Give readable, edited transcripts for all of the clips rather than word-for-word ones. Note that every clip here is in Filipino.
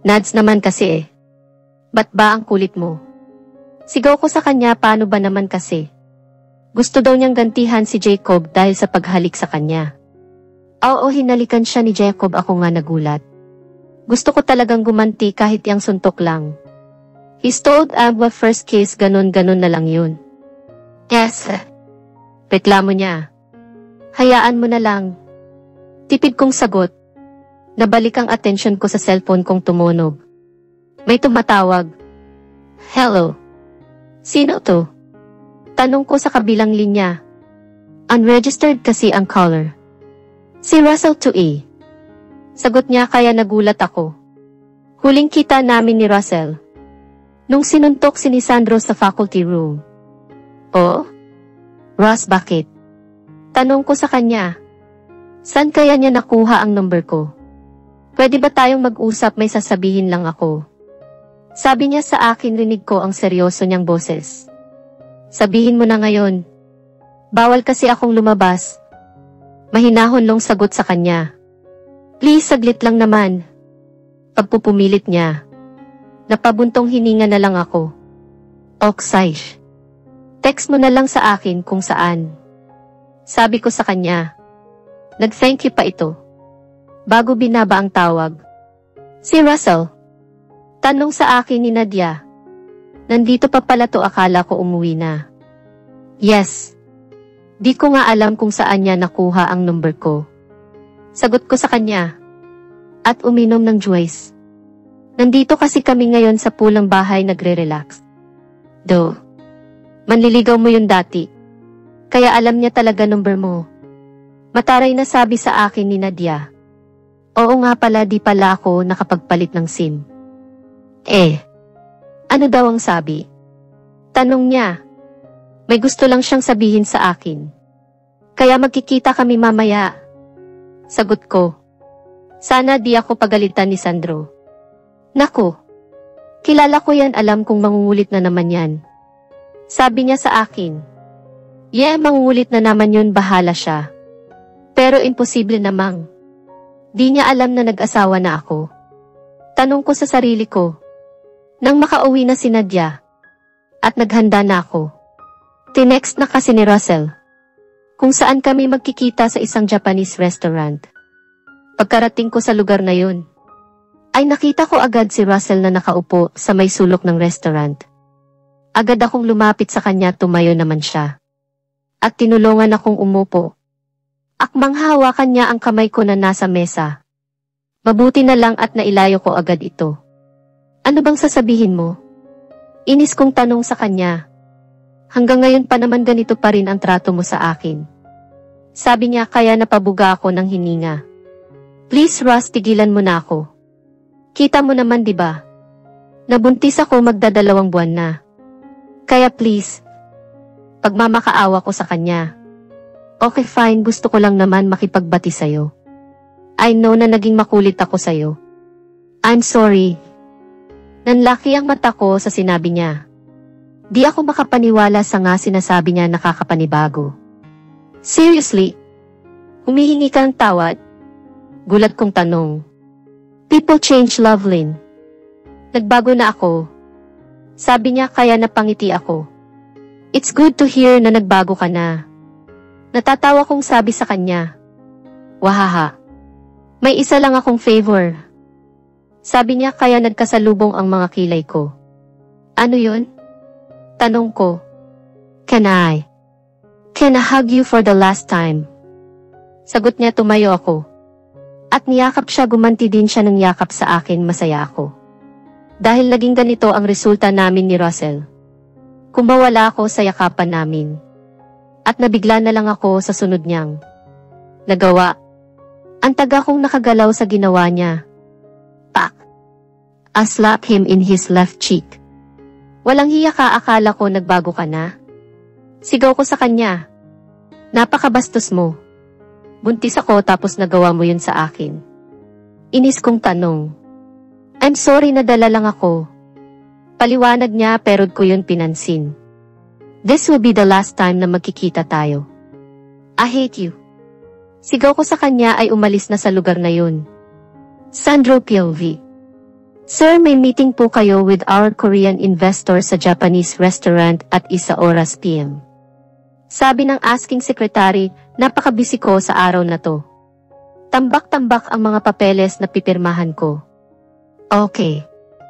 Nads naman kasi eh. Ba't ba ang kulit mo? Sigaw ko sa kanya, paano ba naman kasi? Gusto daw niyang gantihan si Jacob dahil sa paghalik sa kanya. Oo, hinalikan siya ni Jacob, ako nga nagulat. Gusto ko talagang gumanti kahit yang suntok lang. He told Agua first kiss, ganun-ganun na lang yun. Yes. Reklamo niya. Hayaan mo na lang. Tipid kong sagot. Nabalik ang atensyon ko sa cellphone kong tumunog. May tumatawag. Hello. Sino to? Tanong ko sa kabilang linya. Unregistered kasi ang caller. Si Russell 2A. Sagot niya, kaya nagulat ako. Huling kita namin ni Russell. Nung sinuntok si Sandro sa faculty room. Oh? Ross, bakit? Tanong ko sa kanya. Saan kaya niya nakuha ang number ko? Pwede ba tayong mag-usap, may sasabihin lang ako. Sabi niya sa akin, rinig ko ang seryoso niyang boses. Sabihin mo na ngayon. Bawal kasi akong lumabas. Mahinahon sagot sa kanya. Please, saglit lang naman. Pagpupumilit niya. Napabuntong hininga na lang ako. Oksay. Text mo na lang sa akin kung saan. Sabi ko sa kanya. Nag-thank you pa ito. Bago binaba ang tawag. Si Russell. Tanong sa akin ni Nadia. Nandito pa pala to, akala ko umuwi na. Yes. Di ko nga alam kung saan niya nakuha ang number ko. Sagot ko sa kanya. At uminom ng juice. Nandito kasi kami ngayon sa pulang bahay nagre-relax. Do. Manliligaw mo yun dati. Kaya alam niya talaga number mo. Mataray na sabi sa akin ni Nadia. Oo nga pala, di pala ako nakapagpalit ng SIM. Ano daw ang sabi? Tanong niya. May gusto lang siyang sabihin sa akin. Kaya magkikita kami mamaya. Sagot ko. Sana di ako pagalitan ni Sandro. Naku. Kilala ko yan, alam kong mangungulit na naman yan. Sabi niya sa akin. Yeah, mangungulit na naman yun, bahala siya. Pero imposible namang. Di niya alam na nag-asawa na ako. Tanong ko sa sarili ko. Nang makauwi na si Nadia. At naghanda na ako. Tinext na kasi ni Russell. Kung saan kami magkikita sa isang Japanese restaurant. Pagkarating ko sa lugar na yun, ay nakita ko agad si Russell na nakaupo sa may sulok ng restaurant. Agad akong lumapit sa kanya, tumayo naman siya. At tinulungan akong umupo. Akmang hawakan niya ang kamay ko na nasa mesa. Mabuti na lang at nailayo ko agad ito. Ano bang sasabihin mo? Inis kong tanong sa kanya. Hanggang ngayon pa naman ganito pa rin ang trato mo sa akin. Sabi niya, kaya napabuga ako ng hininga. Please Ross, tigilan mo na ako. Kita mo naman diba? Nabuntis ako, magdadalawang buwan na. Kaya please. Pagmamakaawa ko sa kanya. Okay fine, gusto ko lang naman makipagbati sa'yo. I know na naging makulit ako sa'yo. I'm sorry. Nanlaki ang mata ko sa sinabi niya. Di ako makapaniwala sa nga sinasabi niya, nakakapanibago. Seriously? Humihingi ka ng tawad? Gulat kong tanong. People change, Lovelyn. Nagbago na ako. Sabi niya, kaya napangiti ako. It's good to hear na nagbago ka na. Natatawa kong sabi sa kanya. Wahaha. May isa lang akong favor. Sabi niya, kaya nagkasalubong ang mga kilay ko. Ano yun? Tanong ko. Can I hug you for the last time? Sagot niya, tumayo ako. At niyakap siya, gumanti din siya ng yakap sa akin, masaya ako. Dahil naging ganito ang resulta namin ni Russell. Kumawala ako sa yakapan namin. At nabigla na lang ako sa sunod niyang nagawa. Ang taga kong nakagalaw sa ginawa niya. Pak! I slapped him in his left cheek. Walang hiya ka, akala ko nagbago ka na? Sigaw ko sa kanya. Napakabastos mo. Buntis ako tapos nagawa mo yun sa akin. Inis kong tanong. I'm sorry, nadala lang ako. Paliwanag niya, pero ko yun pinansin. This will be the last time na magkikita tayo. I hate you. Sigaw ko sa kanya ay umalis na sa lugar na yun. Sandro POV. Sir, may meeting po kayo with our Korean investor sa Japanese restaurant at 1:00 PM. Sabi ng asking secretary, napakabisi ko sa araw na to. Tambak-tambak ang mga papeles na pipirmahan ko. Okay.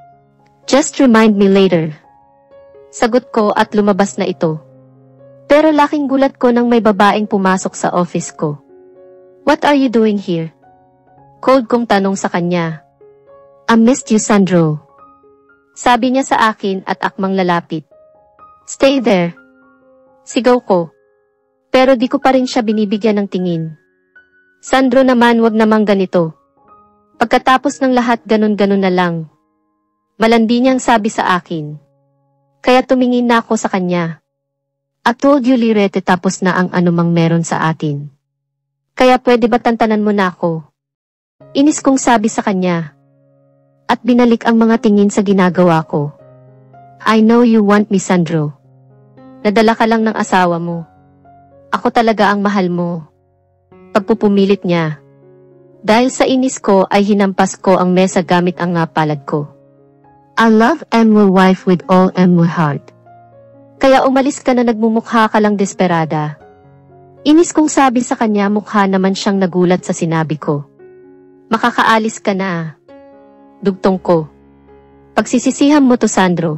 Just remind me later. Sagot ko at lumabas na ito. Pero laking gulat ko nang may babaeng pumasok sa office ko. What are you doing here? Cold kong tanong sa kanya. I missed you, Sandro. Sabi niya sa akin at akmang lalapit. Stay there. Sigaw ko. Pero di ko pa rin siya binibigyan ng tingin. Sandro naman, wag namang ganito. Pagkatapos ng lahat ganun-ganun na lang. Malandi niyang sabi sa akin. Kaya tumingin na ako sa kanya. I told you, Lirete, tapos na ang anumang meron sa atin. Kaya pwede ba tantanan mo na ako? Inis kong sabi sa kanya. At binalik ang mga tingin sa ginagawa ko. I know you want me, Sandro. Nadala ka lang ng asawa mo. Ako talaga ang mahal mo. Pagpupumilit niya. Dahil sa inis ko ay hinampas ko ang mesa gamit ang palad ko. I love and will wife with all and my heart. Kaya umalis ka na, nagmumukha ka lang desperada. Inis kong sabi sa kanya, mukha naman siyang nagulat sa sinabi ko. Makakaalis ka na. Dugtong ko. Pagsisisihan mo to, Sandro.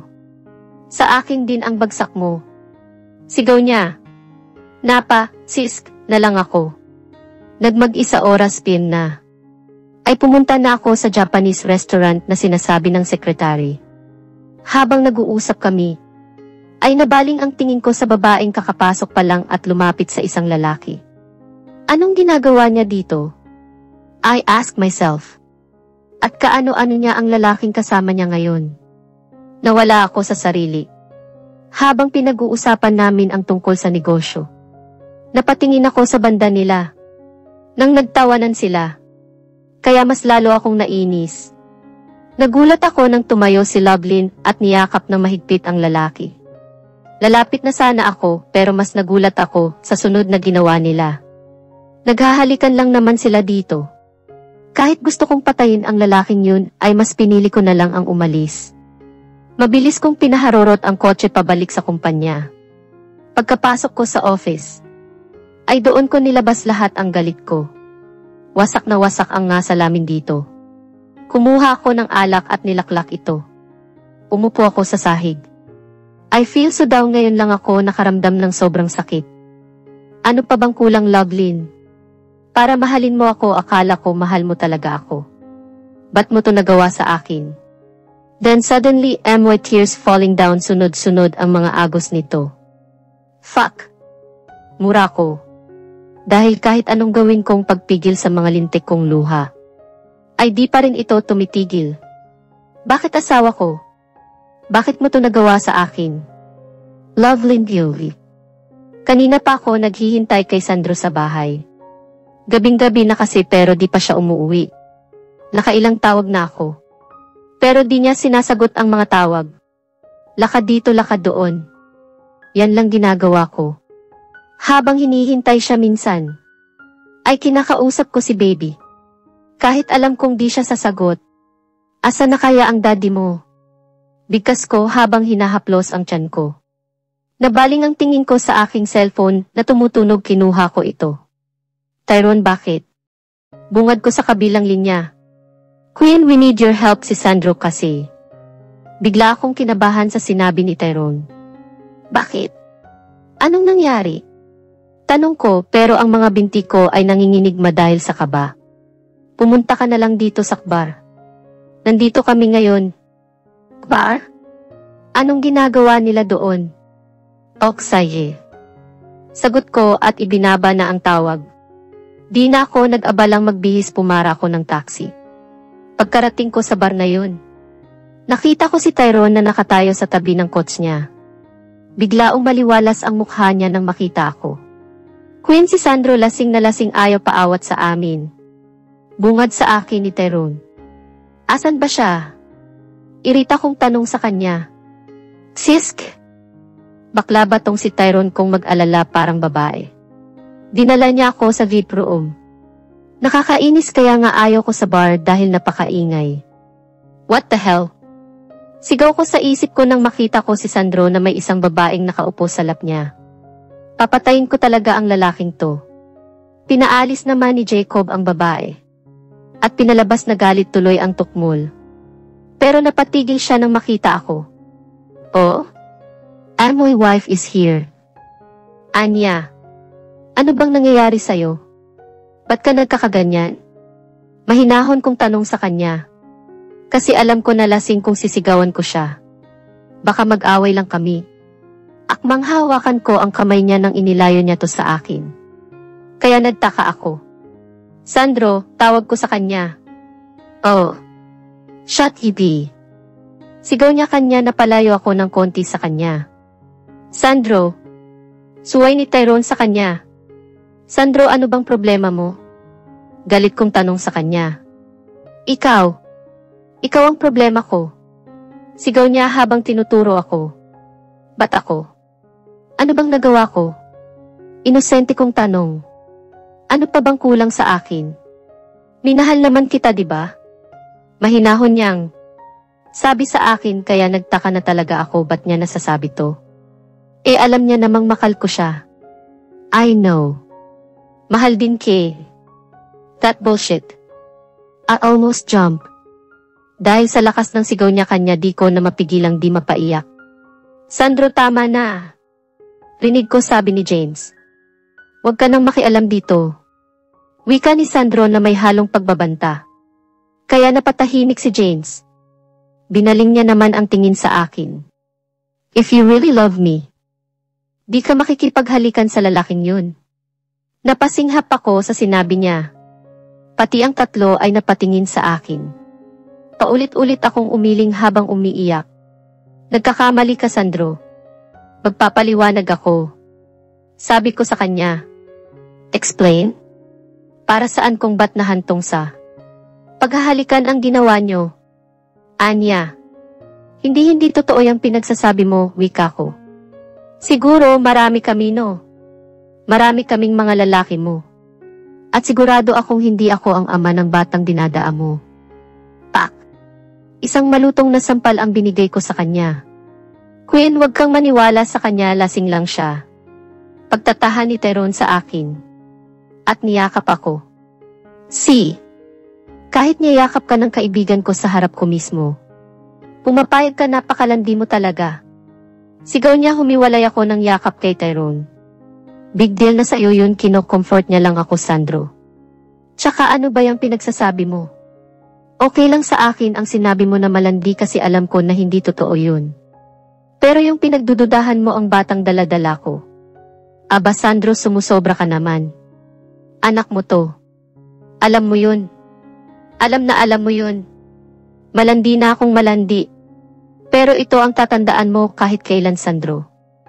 Sa akin din ang bagsak mo. Sigaw niya. Napa, sisk, na lang ako. Nagmag-1:00 PM na. Ay pumunta na ako sa Japanese restaurant na sinasabi ng sekretary. Habang nag-uusap kami, ay nabaling ang tingin ko sa babaeng kakapasok pa lang at lumapit sa isang lalaki. Anong ginagawa niya dito? I ask myself. At kaano-ano niya ang lalaking kasama niya ngayon? Nawala ako sa sarili. Habang pinag-uusapan namin ang tungkol sa negosyo. Napatingin ako sa banda nila. Nang nagtawanan sila. Kaya mas lalo akong nainis. Nagulat ako nang tumayo si Lovelyn at niyakap ng mahigpit ang lalaki. Lalapit na sana ako pero mas nagulat ako sa sunod na ginawa nila. Naghahalikan lang naman sila dito. Kahit gusto kong patayin ang lalaking yun, ay mas pinili ko na lang ang umalis. Mabilis kong pinaharurot ang kotse pabalik sa kumpanya. Pagkapasok ko sa office, ay doon ko nilabas lahat ang galit ko. Wasak na wasak ang nga salamin dito. Kumuha ako ng alak at nilaklak ito. Umupo ako sa sahig. I feel so down, ngayon lang ako nakaramdam ng sobrang sakit. Ano pa bang kulang, Lovelyn? Para mahalin mo ako, akala ko mahal mo talaga ako. Ba't mo to nagawa sa akin? Then suddenly, my tears falling down, sunod-sunod ang mga agos nito. Fuck! Mura ko. Dahil kahit anong gawin kong pagpigil sa mga lintik kong luha, ay di pa rin ito tumitigil. Bakit asawa ko? Bakit mo to nagawa sa akin? Lovelyn Gilby. Kanina pa ako naghihintay kay Sandro sa bahay. Gabing-gabi na kasi pero di pa siya umuwi. Nakailang tawag na ako. Pero di niya sinasagot ang mga tawag. Lakad dito, lakad doon. Yan lang ginagawa ko. Habang hinihintay siya minsan, ay kinakausap ko si baby. Kahit alam kong di siya sasagot. Asa na kaya ang daddy mo? Bigkas ko habang hinahaplos ang tiyan ko. Nabaling ang tingin ko sa aking cellphone na tumutunog, kinuha ko ito. Tyrone, bakit? Bungad ko sa kabilang linya. Queen, we need your help, si Sandro kasi. Bigla akong kinabahan sa sinabi ni Tyrone. Bakit? Anong nangyari? Tanong ko, pero ang mga binti ko ay nanginginigma dahil sa kaba. Pumunta ka na lang dito sa bar. Nandito kami ngayon. Bar? Anong ginagawa nila doon? Oksaye. Sagot ko at ibinaba na ang tawag. Di na ako nag-abalang magbihis, pumara ako ng taxi. Pagkarating ko sa bar na yun, nakita ko si Tyrone na nakatayo sa tabi ng coach niya. Bigla umaliwalas ang mukha niya nang makita ako. Queen, si Sandro lasing na lasing, ayaw paawat sa amin. Bungad sa akin ni Tyrone. Asan ba siya? Irita kong tanong sa kanya. Sisk? Bakla ba tong si Tyrone kong mag-alala, parang babae? Dinala niya ako sa VIP room. Nakakainis, kaya nga ayaw ko sa bar dahil napakaingay. What the hell? Sigaw ko sa isip ko nang makita ko si Sandro na may isang babaeng nakaupo sa lap niya. Papatayin ko talaga ang lalaking to. Pinaalis naman ni Jacob ang babae. At pinalabas na galit tuloy ang tukmol. Pero napatigil siya nang makita ako. Oh? My wife is here. Anya, ano bang nangyayari sa'yo? Ba't ka nagkakaganyan? Mahinahon kong tanong sa kanya. Kasi alam ko na lasing kung sisigawan ko siya. Baka mag-away lang kami. Akmang hawakan ko ang kamay niya nang inilayo niya to sa akin. Kaya nagtaka ako. Sandro, tawag ko sa kanya. Oh. Shut it. Sigaw niya kanya na palayo ako ng konti sa kanya. Sandro. Suway ni Tyrone sa kanya. Sandro, ano bang problema mo? Galit kong tanong sa kanya. Ikaw ang problema ko. Sigaw niya habang tinuturo ako. Ba't ako? Ano bang nagawa ko? Inosente kong tanong. Ano pa bang kulang sa akin? Minahal naman kita, di ba? Mahinahon niyang. Sabi sa akin kaya nagtaka na talaga ako ba't niya nasasabi to. Alam niya namang mahal ko siya. I know. Mahal din Kay. That bullshit. I almost jumped. Dahil sa lakas ng sigaw niya kanya di ko na mapigilang di mapaiyak. Sandro, tama na. Rinig ko sabi ni James. Huwag ka nang makialam dito. Wika ni Sandro na may halong pagbabanta. Kaya napatahimik si James. Binaling niya naman ang tingin sa akin. If you really love me, di ka makikipaghalikan sa lalaking yun. Napasinghap ako sa sinabi niya. Pati ang tatlo ay napatingin sa akin. Paulit-ulit akong umiling habang umiiyak. Nagkakamali ka, Sandro. Magpapaliwanag ako. Sabi ko sa kanya. Explain? Para saan kung ba't nahantong sa paghahalikan ang ginawa nyo? Anya. Hindi totoo yung pinagsasabi mo, wika ko. Siguro marami kami no. Marami kaming mga lalaki mo. At sigurado akong hindi ako ang ama ng batang dinadaan mo. Pak! Isang malutong na sampal ang binigay ko sa kanya. Queen, wag kang maniwala sa kanya, lasing lang siya. Pagtatahan ni Tyrone sa akin. At niyakap ako. Kahit niyakap ka ng kaibigan ko sa harap ko mismo. Pumapayag ka, napakalandi mo talaga. Sigaw niya, humiwalay ako ng yakap kay Tyrone. Big deal na sa'yo yun, kino-comfort niya lang ako, Sandro. Tsaka ano ba yung pinagsasabi mo? Okay lang sa akin ang sinabi mo na malandi kasi alam ko na hindi totoo yun. Pero yung pinagdududahan mo ang batang dala-dala ko. Aba Sandro, sumusobra ka naman. Anak mo to. Alam mo yun. Alam mo yun. Malandi na akong malandi. Pero ito ang tatandaan mo kahit kailan, Sandro.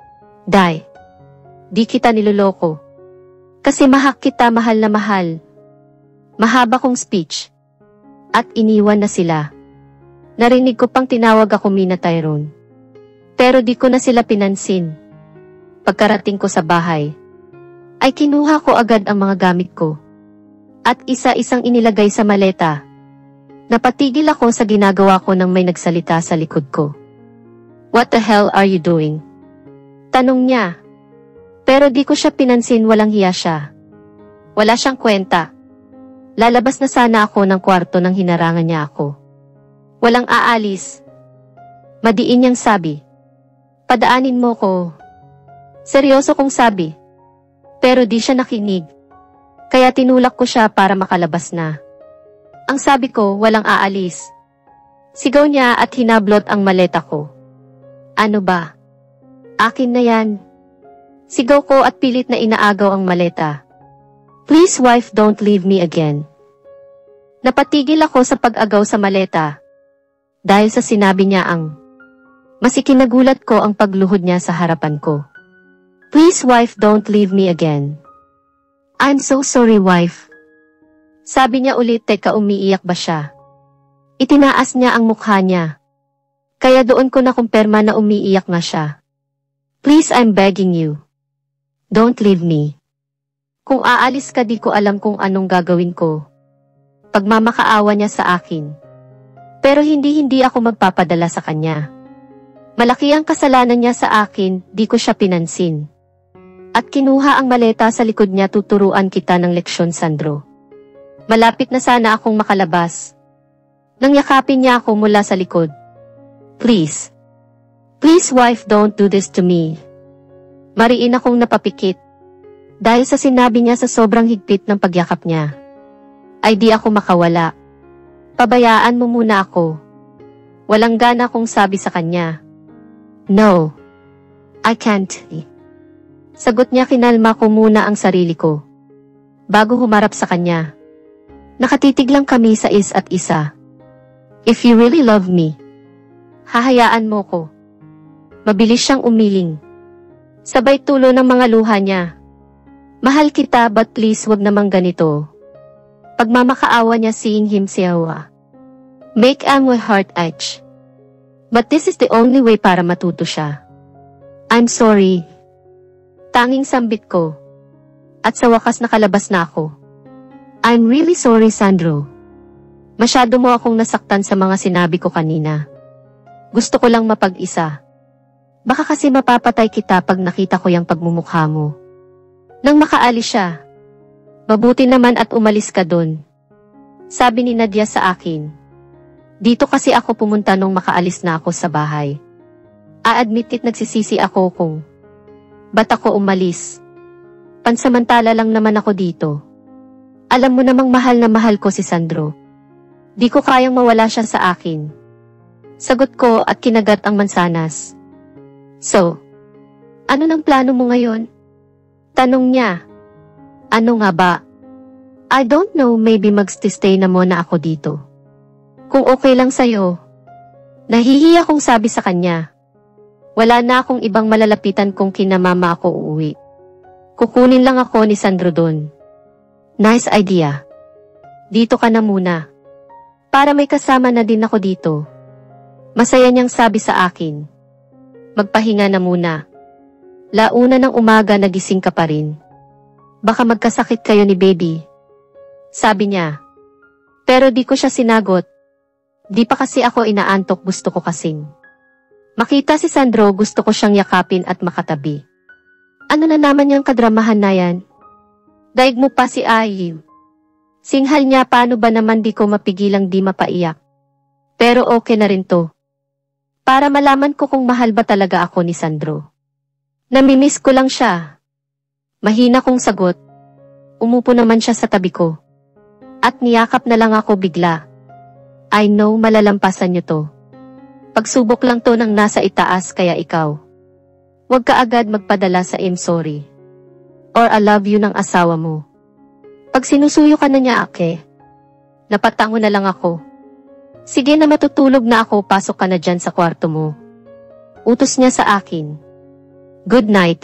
Di kita niloloko. Kasi mahak kita, mahal na mahal. Mahaba kong speech. At iniwan na sila. Narinig ko pang tinawag ako Mina Tyrone. Pero di ko na sila pinansin. Pagkarating ko sa bahay, ay kinuha ko agad ang mga gamit ko. At isa-isang inilagay sa maleta. Napatigil ako sa ginagawa ko nang may nagsalita sa likod ko. What the hell are you doing? Tanong niya. Pero di ko siya pinansin, walang hiya siya. Wala siyang kwenta. Lalabas na sana ako ng kwarto nang hinarangan niya ako. Walang aalis. Madiin niyang sabi. Padaanin mo ko. Seryoso kong sabi. Pero di siya nakinig. Kaya tinulak ko siya para makalabas na. Ang sabi ko, walang aalis. Sigaw niya at hinablot ang maleta ko. Ano ba? Akin na yan. Sigaw ko at pilit na inaagaw ang maleta. Please wife, don't leave me again. Napatigil ako sa pag-agaw sa maleta. Dahil sa sinabi niya ang mas ikinagulat ko ang pagluhod niya sa harapan ko. Please wife, don't leave me again. I'm so sorry wife. Sabi niya ulit, teka, umiiyak ba siya? Itinaas niya ang mukha niya. Kaya doon ko na kumpirma na umiiyak nga siya. Please, I'm begging you. Don't leave me. Kung aalis ka, di ko alam kung anong gagawin ko. Pagmamakaawa niya sa akin. Pero hindi ako magpapadala sa kanya. Malaki ang kasalanan niya sa akin, di ko siya pinansin. At kinuha ang maleta sa likod niya, tuturuan kita ng leksyon, Sandro. Malapit na sana akong makalabas. Nang yakapin niya ako mula sa likod. Please. Please wife, don't do this to me. Mariin akong napapikit. Dahil sa sinabi niya sa sobrang higpit ng pagyakap niya, ay di ako makawala. Pabayaan mo muna ako. Walang gana akong sabi sa kanya. No. I can't. Sagot niya, kinalma ko muna ang sarili ko. Bago humarap sa kanya. Nakatitig lang kami sa isa't isa. If you really love me, hahayaan mo ko. Mabilis siyang umiling. Sabay tulo ng mga luha niya. Mahal kita, but please wag namang ganito. Pagmamakaawa niya, seeing him siyawa. Make my heart itch. But this is the only way para matuto siya. I'm sorry. Tanging sambit ko. At sa wakas nakalabas na ako. I'm really sorry, Sandro. Masyado mo akong nasaktan sa mga sinabi ko kanina. Gusto ko lang mapag-isa. Baka kasi mapapatay kita pag nakita ko yung pagmumukha mo. Nang makaalis siya. Mabuti naman at umalis ka dun. Sabi ni Nadia sa akin. Dito kasi ako pumunta nung makaalis na ako sa bahay. A-admit it, nagsisisi ako kung ba't ako umalis. Pansamantala lang naman ako dito. Alam mo namang mahal na mahal ko si Sandro. Di ko kayang mawala siya sa akin. Sagot ko at kinagat ang mansanas. So, ano nang plano mo ngayon? Tanong niya. Ano nga ba? I don't know, maybe magstay na muna ako dito. Kung okay lang sa'yo. Nahihiya kong sabi sa kanya. Wala na akong ibang malalapitan kung kinamama ako uuwi. Kukunin lang ako ni Sandro doon. Nice idea. Dito ka na muna. Para may kasama na din ako dito. Masaya niyang sabi sa akin. Magpahinga na muna. Launa ng umaga nagising ka pa rin. Baka magkasakit kayo ni baby. Sabi niya. Pero di ko siya sinagot. Di pa kasi ako inaantok, gusto ko kasing makita si Sandro, gusto ko siyang yakapin at makatabi. Ano na naman yung kadramahan na yan? Daig mo pa si Ayiw. Singhal niya, paano ba naman di ko mapigilang di mapaiyak. Pero okay na rin to. Para malaman ko kung mahal ba talaga ako ni Sandro. Namimiss ko lang siya. Mahina kong sagot. Umupo naman siya sa tabi ko. At niyakap na lang ako bigla. I know malalampasan niyo to. Pagsubok lang to ng nasa itaas, kaya ikaw. Huwag ka agad magpadala sa I'm sorry. Or I love you ng asawa mo. Pag sinusuyo ka na niya, napatango na lang ako. Sige na, matutulog na ako, pasok ka na dyan sa kwarto mo. Utos niya sa akin. Good night.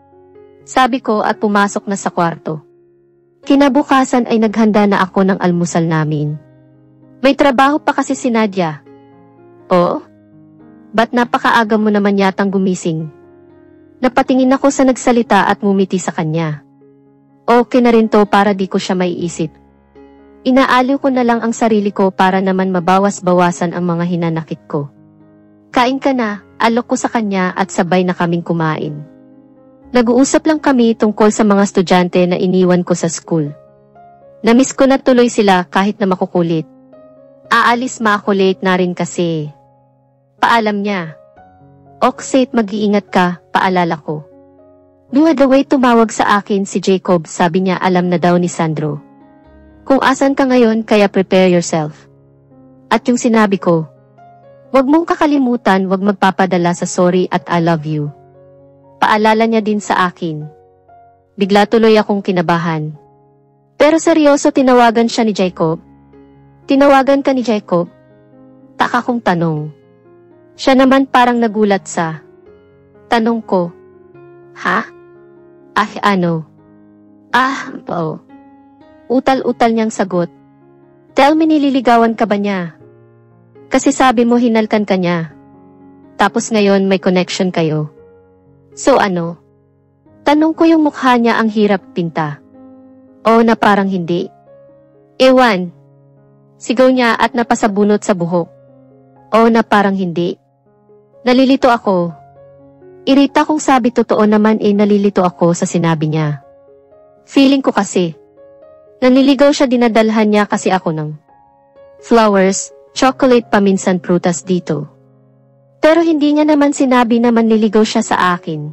Sabi ko at pumasok na sa kwarto. Kinabukasan ay naghanda na ako ng almusal namin. May trabaho pa kasi si Nadia. Oo? Ba't napakaaga mo naman yatang gumising? Napatingin ako sa nagsalita at ngumiti sa kanya. Okay na rin to para di ko siya maiisip. Inaaliw ko na lang ang sarili ko para naman mabawas-bawasan ang mga hinanakit ko. Kain ka na, alok ko sa kanya at sabay na kaming kumain. Nag-uusap lang kami tungkol sa mga estudyante na iniwan ko sa school. Namiss ko na tuloy sila kahit na makukulit. Aalis ako late na rin kasi. Paalam niya. Oksate, mag-iingat ka, paalala ko. By the way, tumawag sa akin si Jacob, sabi niya alam na daw ni Sandro. Kung asan ka ngayon, kaya prepare yourself. At yung sinabi ko, wag mong kakalimutan, wag magpapadala sa sorry at I love you. Paalala niya din sa akin. Bigla tuloy akong kinabahan. Pero seryoso, tinawagan siya ni Jacob. Tinawagan ka ni Jacob? Taka kong tanong. Siya naman parang nagulat sa tanong ko. Ha? Ano? Oo. Utal-utal niyang sagot. Tell me, nililigawan ka ba niya? Kasi sabi mo hinalkan ka niya. Tapos ngayon may connection kayo. So ano? Tanong ko, yung mukha niya ang hirap pinta. O na parang hindi. Ewan. Sigaw niya at napasabunot sa buhok. Oo na parang hindi. Nalilito ako. Irita kong sabi totoo naman nalilito ako sa sinabi niya. Feeling ko kasi. Naniligaw siya dinadalhan niya kasi ako ng flowers, chocolate paminsan prutas dito. Pero hindi niya naman sinabi na manliligaw siya sa akin.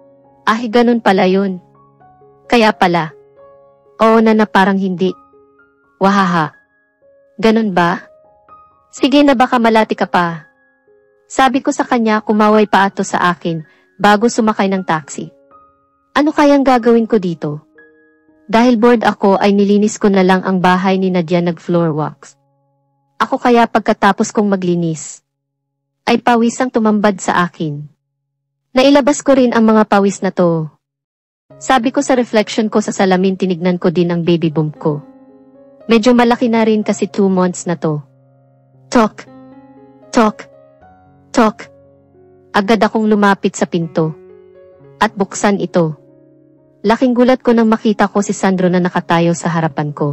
Ganun pala yun. Kaya pala. Oo na parang hindi. Wahaha. Ganun ba? Sige na baka malati ka pa. Sabi ko sa kanya kumaway pa ato sa akin bago sumakay ng taxi. Ano kayang gagawin ko dito? Dahil bored ako ay nilinis ko na lang ang bahay ni Nadia nag-floor wax. Ako kaya pagkatapos kong maglinis, ay pawisang tumambad sa akin. Nailabas ko rin ang mga pawis na to. Sabi ko sa reflection ko sa salamin tinignan ko din ang baby bump ko. Medyo malaki na rin kasi 2 months na to. Tok. Tok. Tok. Agad akong lumapit sa pinto. At buksan ito. Laking gulat ko nang makita ko si Sandro na nakatayo sa harapan ko.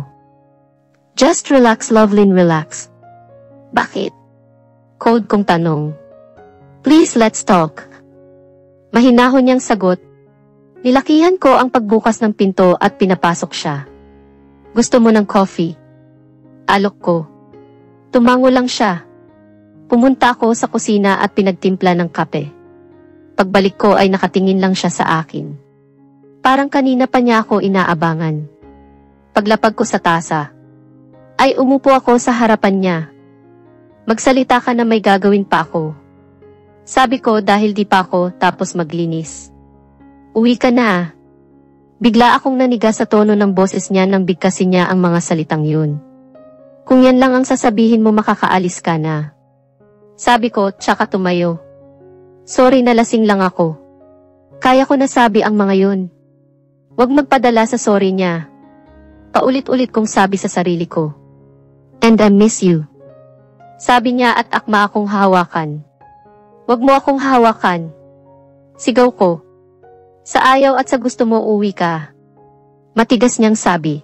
Just relax, Lovelyn, relax. Bakit? Cold kong tanong. Please, let's talk. Mahinahon niyang sagot. Nilakihan ko ang pagbukas ng pinto at pinapasok siya. Gusto mo ng coffee? Alok ko. Tumango lang siya. Pumunta ako sa kusina at pinagtimpla ng kape. Pagbalik ko ay nakatingin lang siya sa akin. Parang kanina pa niya ako inaabangan. Paglapag ko sa tasa, ay umupo ako sa harapan niya. Magsalita ka na may gagawin pa ako. Sabi ko dahil di pa ako tapos maglinis. Uwi ka na. Bigla akong naniga sa tono ng boses niya nang bigkasin niya ang mga salitang yun. Kung yan lang ang sasabihin mo makakaalis ka na. Sabi ko tsaka tumayo. Sorry na lasing lang ako. Kaya ko nasabi ang mga yun. Huwag magpadala sa sorry niya. Paulit-ulit kong sabi sa sarili ko. And I miss you. Sabi niya at akma akong hawakan. Huwag mo akong hawakan. Sigaw ko. Sa ayaw at sa gusto mo uwi ka. Matigas niyang sabi.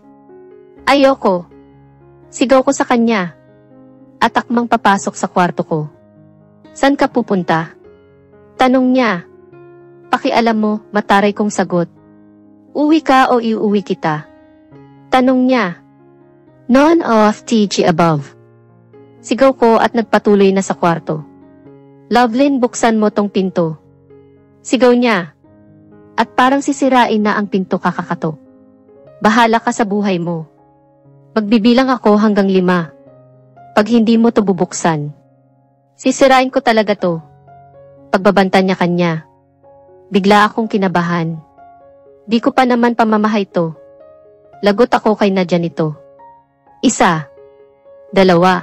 Ayoko. Sigaw ko sa kanya. At akmang papasok sa kwarto ko. San ka pupunta? Tanong niya. Pakialam mo, mataray kong sagot. Uwi ka o iuwi kita? Tanong niya. None of TG above. Sigaw ko at nagpatuloy na sa kwarto. Lovelyn, buksan mo tong pinto. Sigaw niya. At parang sisirain na ang pinto kakakatok. Bahala ka sa buhay mo. Magbibilang ako hanggang 5. Pag hindi mo to bubuksan, sisirain ko talaga to. Pagbabanta niya kanya. Bigla akong kinabahan. Di ko pa naman pamamahay to. Lagot ako kay Nadia nito. 1, 2,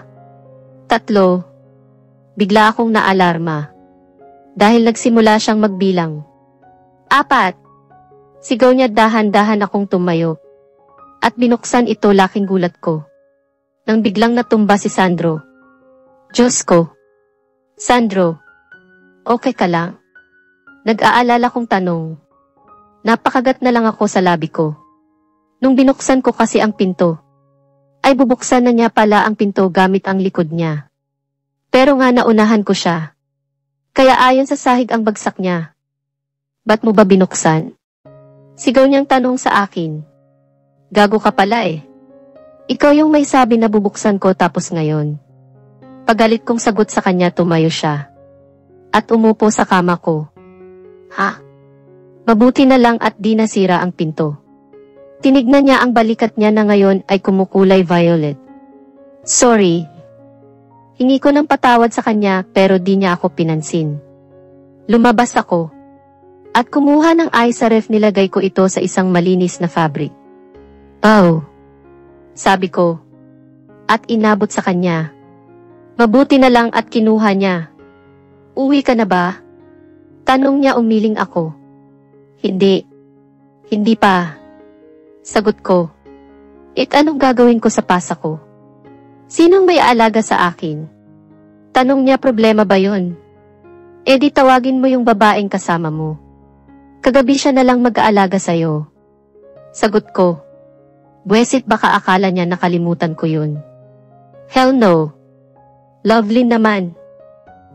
3. Bigla akong naalarma. Dahil nagsimula siyang magbilang. 4. Sigaw niya dahan-dahan akong tumayo. At binuksan ito laking gulat ko. Nang biglang natumba si Sandro. Diyos ko. Sandro. Okay ka lang? Nag-aalala kong tanong. Napakagat na lang ako sa labi ko. Nung binuksan ko kasi ang pinto, ay bubuksan na niya pala ang pinto gamit ang likod niya. Pero nga naunahan ko siya. Kaya ayon sa sahig ang bagsak niya. Ba't mo ba binuksan? Sigaw niyang tanong sa akin. Gago ka pala eh. Ikaw yung may sabi na bubuksan ko tapos ngayon. Pagalit kong sagot sa kanya tumayo siya. At umupo sa kama ko. Ha? Mabuti na lang at di nasira ang pinto. Tinignan niya ang balikat niya na ngayon ay kumukulay violet. Sorry. Hingi ko ng patawad sa kanya pero di niya ako pinansin. Lumabas ako. At kumuha ng ice sa ref nilagay ko ito sa isang malinis na fabric. Oh. Sabi ko. At inabot sa kanya. Mabuti na lang at kinuha niya. Uwi ka na ba? Tanong niya umiling ako. Hindi. Hindi pa. Sagot ko. Anong gagawin ko sa pasa ko? Sinong may aalaga sa akin? Tanong niya problema ba yun? Di tawagin mo yung babaeng kasama mo. Kagabi siya na lang mag-aalaga sa'yo. Sagot ko. Buwesit baka akala niya nakalimutan ko yun. Hell no. Lovelyn naman.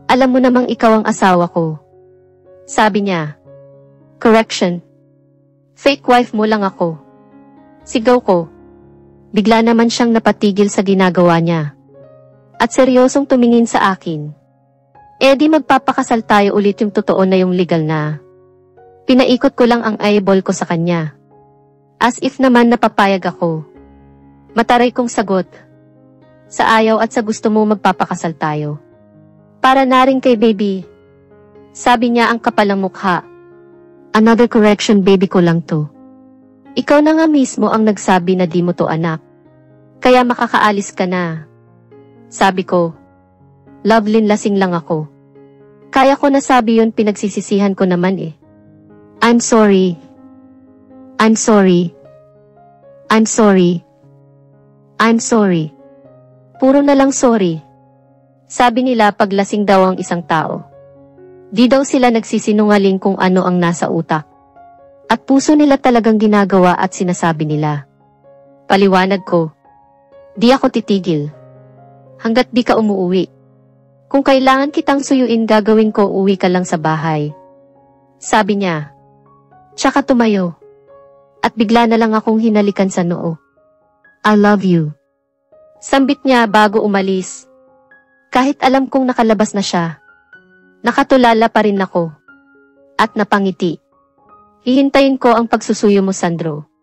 Alam mo namang ikaw ang asawa ko. Sabi niya. Correction. Fake wife mo lang ako. Sigaw ko. Bigla naman siyang napatigil sa ginagawa niya. At seryosong tumingin sa akin. Di magpapakasal tayo ulit yung totoo na yung legal na. Pinaikot ko lang ang eyeball ko sa kanya. As if naman napapayag ako. Mataray kong sagot. Sa ayaw at sa gusto mo magpapakasal tayo. Para na rin kay baby. Sabi niya ang kapalang mukha. Another correction, baby ko lang to. Ikaw na nga mismo ang nagsabi na di mo to anak. Kaya makakaalis ka na. Sabi ko. Lovelyn, lasing lang ako. Kaya ko nasabi yun, pinagsisisihan ko naman eh. I'm sorry. I'm sorry. I'm sorry. I'm sorry. Puro na lang sorry. Sabi nila pag lasing daw ang isang tao. Di daw sila nagsisinungaling kung ano ang nasa utak. At puso nila talagang ginagawa at sinasabi nila. Paliwanag ko. Di ako titigil. Hanggat di ka umuwi. Kung kailangan kitang suyuin, gagawin ko, uwi ka lang sa bahay. Sabi niya. Tsaka tumayo. At bigla na lang akong hinalikan sa noo. I love you. Sambit niya bago umalis. Kahit alam kong nakalabas na siya. Nakatulala pa rin ako. At napangiti. Hihintayin ko ang pagsusuyo mo, Sandro.